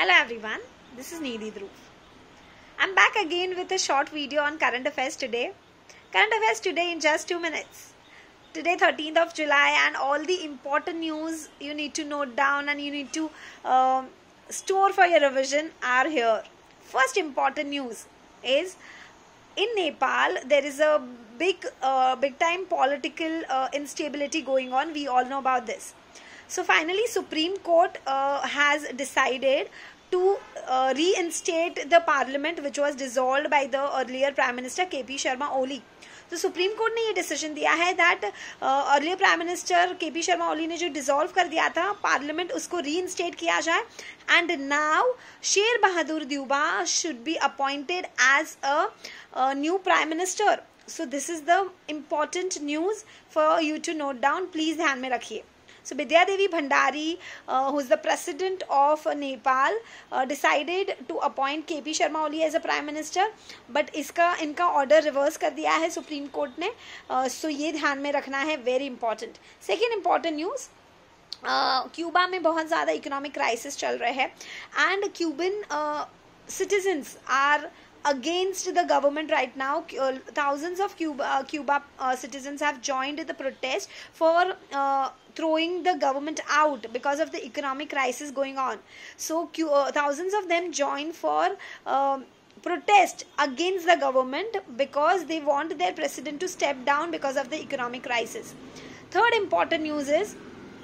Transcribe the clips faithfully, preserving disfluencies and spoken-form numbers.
Hello everyone, this is Nidhi Dhruv. I'm back again with a short video on current affairs today. Current affairs today in just two minutes. Today thirteenth of July and all the important news you need to note down and you need to um, store for your revision are here. First important news is in Nepal there is a big uh, big time political uh, instability going on. We all know about this. So finally Supreme Court uh, has decided to uh, reinstate the parliament which was dissolved by the earlier Prime Minister K P Sharma Oli. तो Supreme Court ने ये decision दिया है that earlier Prime Minister के P Sharma Oli ने जो dissolve कर दिया था पार्लियामेंट उसको रीइंस्टेट किया जाए and now Sher Bahadur Deuba should be appointed as a new Prime Minister. So this is the important news for you to note down. Please ध्यान में रखिए. So Bidya Devi Bhandari, uh, who is the president of uh, Nepal, uh, decided to appoint K P Sharma Oli as a prime minister, but इसका इनका order reverse कर दिया है Supreme Court ने. uh, so ये ध्यान में रखना है, very important. Second important news, Cuba uh, में बहुत ज़्यादा इकोनॉमिक क्राइसिस चल रहे हैं and Cuban citizens are against the government right now. Uh, thousands of Cuba, uh, Cuba uh, citizens have joined the protest for uh, throwing the government out because of the economic crisis going on. So uh, thousands of them join for uh, protest against the government because they want their president to step down because of the economic crisis. Third important news is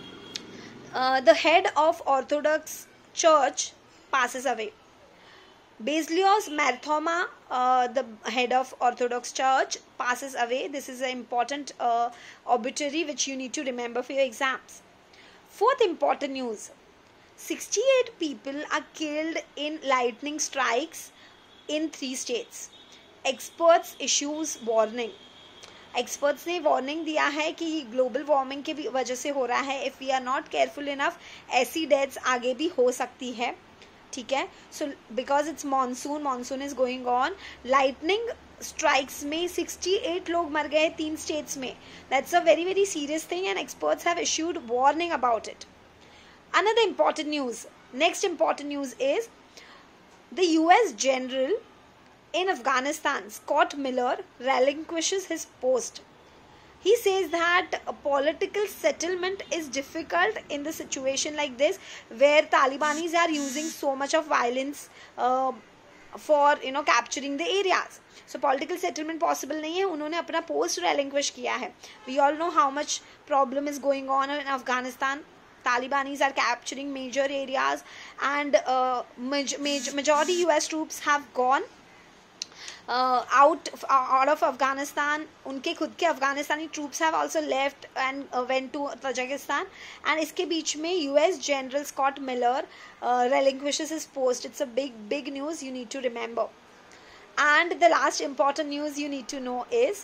uh, the head of Orthodox Church passes away. Baselios Marthoma, uh, the head of Orthodox Church, passes away. This is an important uh, obituary which you need to remember for your exams. Fourth important news, sixty-eight people are killed in lightning strikes in three states. Experts issues warning. Experts ने warning दिया है कि global warming के वजह से हो रहा है. If we are not careful enough, ऐसी deaths आगे भी हो सकती है. ठीक है. So because it's monsoon monsoon is going on, lightning strikes में अड़सठ लोग मर गए तीन स्टेट्स में. That's a very very serious thing and experts have issued warning about it. Another important news, next important news is the US general in Afghanistan Scott Miller relinquishes his post. He says that a political settlement is difficult in the situation like this where Talibanis are using so much of violence uh, for you know capturing the areas. So political settlement possible नहीं है. उन्होंने अपना post relinquish किया है. We all know how much problem is going on in Afghanistan. Talibanis are capturing major areas and uh, major, major, majority U S troops have gone Uh, out uh, out of Afghanistan. उनके खुद के अफगानिस्तानी troops have also left and uh, went to Tajikistan. And इसके बीच में U S General Scott Miller uh, relinquishes his post. It's a big big news you need to remember. And the last important news you need to know is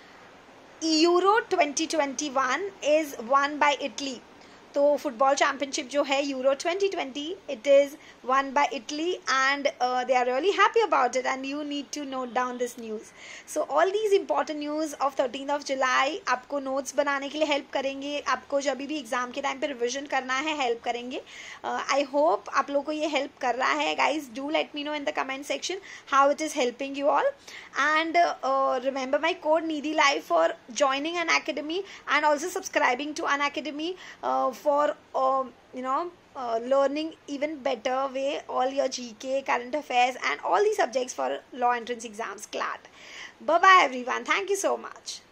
Euro twenty twenty-one is won by Italy. तो football championship जो है Euro twenty twenty, it is won by Italy and they are really happy about it and you need to note down this news. So all these important news of thirteen of July आपको notes बनाने के लिए help करेंगे. आपको जब भी exam के time पे रिविजन करना है हेल्प करेंगे. आई uh, होप आप लोगों को ये हेल्प कर रहा है. Guys do let me know in the comment section how it is helping you all. And remember my code Needi live for joining Unacademy and also subscribing to Unacademy for uh, you know uh, learning even better way all your G K, current affairs and all these subjects for law entrance exams. C L A T. Bye bye everyone. Thank you so much.